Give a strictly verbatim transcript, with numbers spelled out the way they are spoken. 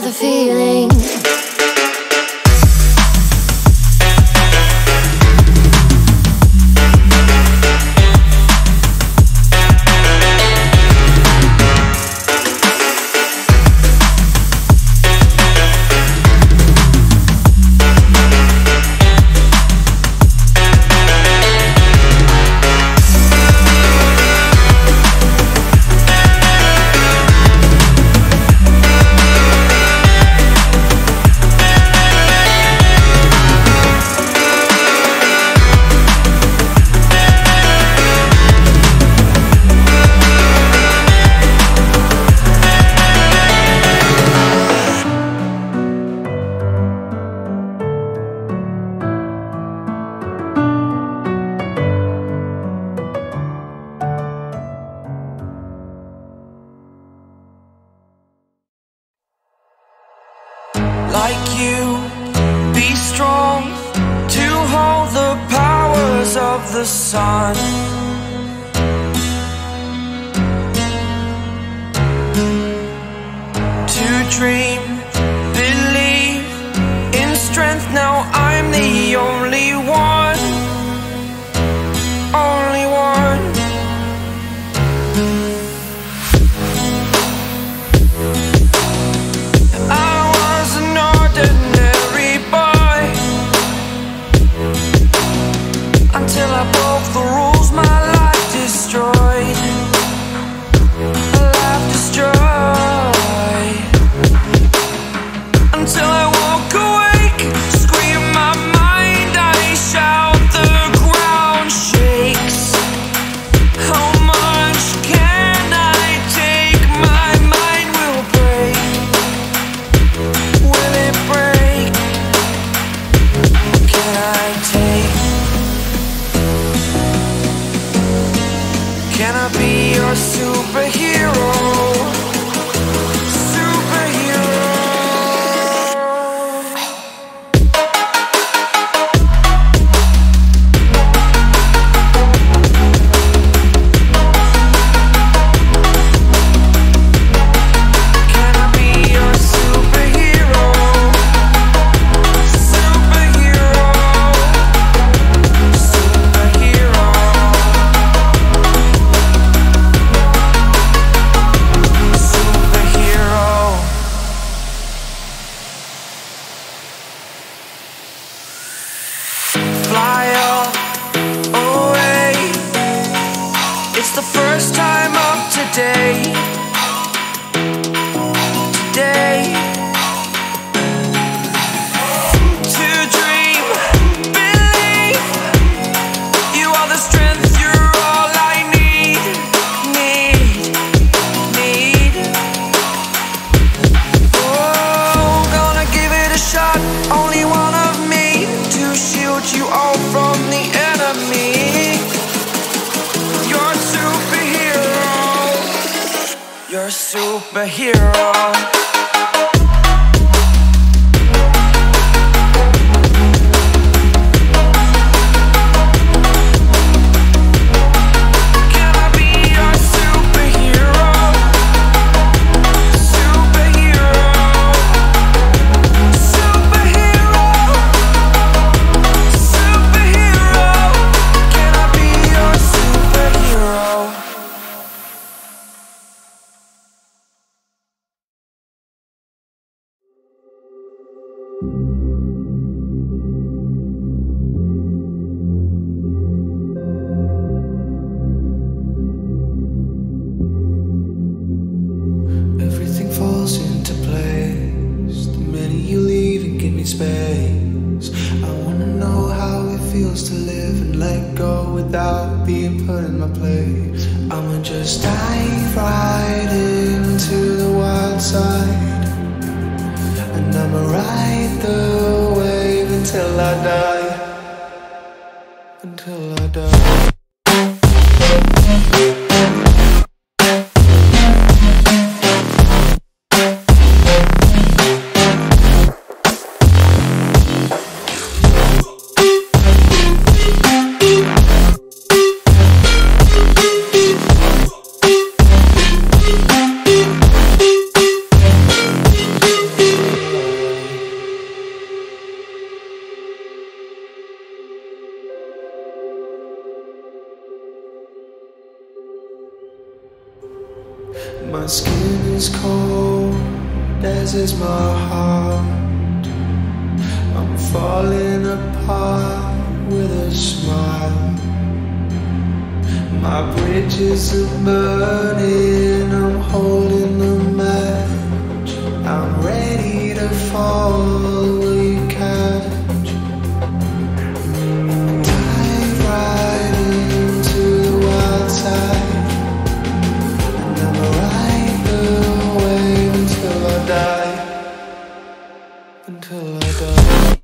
the feeling. Like you, be strong to hold the powers of the sun. To dream, believe in strength. Now I'm the only one, only one. Until I broke the rules, my life destroyed. Life destroyed. Until I walk awake, scream my mind, I shout, the ground shakes. How much can I take? My mind will break. Will it break? Can I take? Can I be your superhero? Superhero. Can I be your superhero? Superhero. Superhero. Fly up away. It's the first time of today. Today. To dream, believe. You are the strength, you're all I need. Need, need. Oh, gonna give it a shot. Only one of me to shield you all from the enemy. You're a superhero. You're a superhero. Can I be your superhero? Superhero. Superhero. Superhero. Can I be your superhero? Everything falls into place the minute you leave and give me space. I wanna know how it feels to live and let go without being put in my place. I'ma just dive right into the wild side, and I'ma ride the wave until I die. Until I die. my heart. I'm falling apart with a smile. My bridges are burning, I'm holding the match. I'm ready to fall, will you catch? Dive right into the wild side, and never ride the wave until I die, until I die.